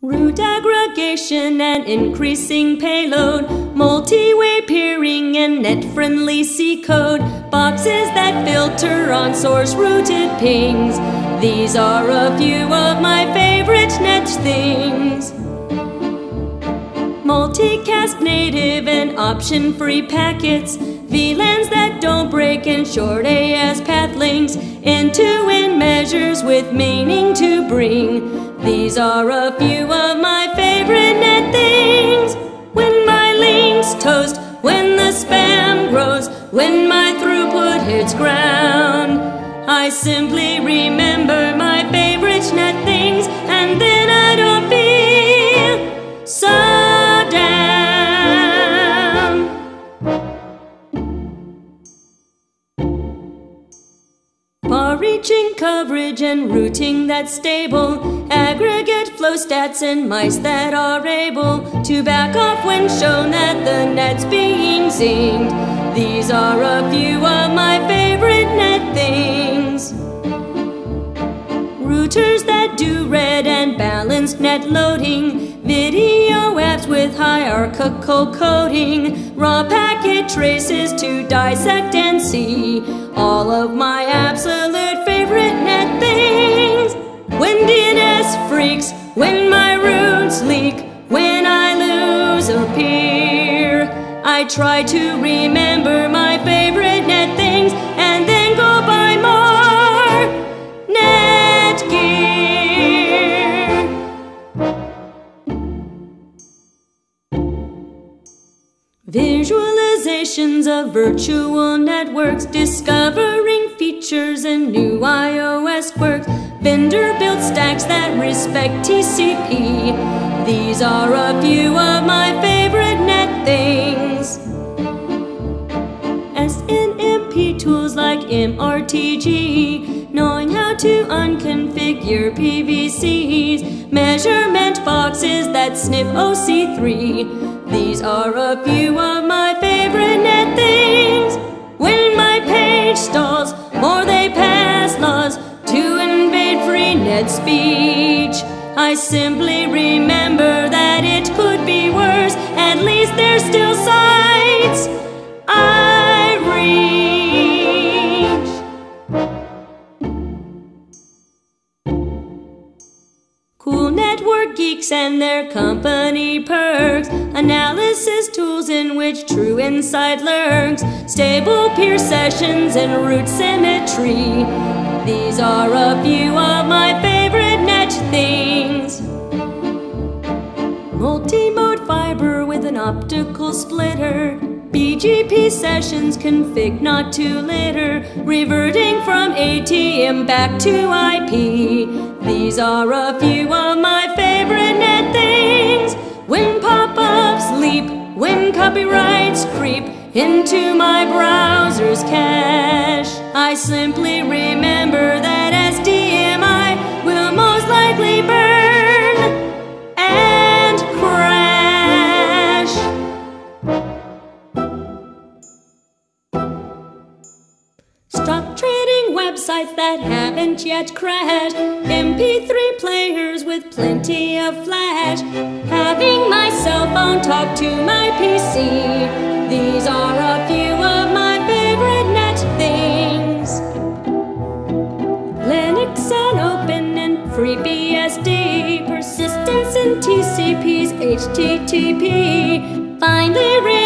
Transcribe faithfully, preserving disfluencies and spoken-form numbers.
Root aggregation and increasing payload, multi-way peering and net-friendly C code, boxes that filter on source-rooted pings. These are a few of my favorite net things. Multicast native and option-free packets, V LANs that don't break and short A S path links, end-to-end measures with meaning to bring. These are a few of my favorite net things. When my links toast, when the spam grows, when my throughput hits ground, I simply remember my favorite net things, and then I don't feel so down. Far-reaching coverage and routing that's stable, aggregate flow stats and mice that are able to back off when shown that the net's being zinged. These are a few of my favorite net things. Routers that do red and balanced net loading, video apps with hierarchical coding, raw packet traces to dissect and see. All of my absolute favorite net things. When D N S freaks, when my routes leak, when I lose a peer, I try to remember my favorite net things and then go buy more Netgear. Visualizations of virtual networks, discovering features and new iOS quirks, vendor-built stacks that respect T C P. These are a few of my favorite net things. S N M P tools like M R T G, knowing how to unconfigure P V Cs, measurement boxes that sniff O C three. These are a few of my favorite net things. When my page stalls or they pass laws to invade free net speech, I simply remember that it could be worse. At least there's still sites I reach. Cool network geeks and their company perks, analysis tools in which true insight lurks, stable peer sessions and root symmetry. These are a few of my favorite net things. Multi-mode fiber with an optical splitter, B G P sessions config not to litter, reverting from A T M back to I P. These are a few of my favorite net things. When pop-ups leap, when copyrights creep into my browser's cache, I simply remember that S D M I will most likely burn and crash. Stock trading websites that haven't yet crashed, M P three players with plenty of flash, having my cell phone talk to my P C. These are a few of my favorite net things. Linux and Open and FreeBSD, persistence in T C P's H T T P. Finally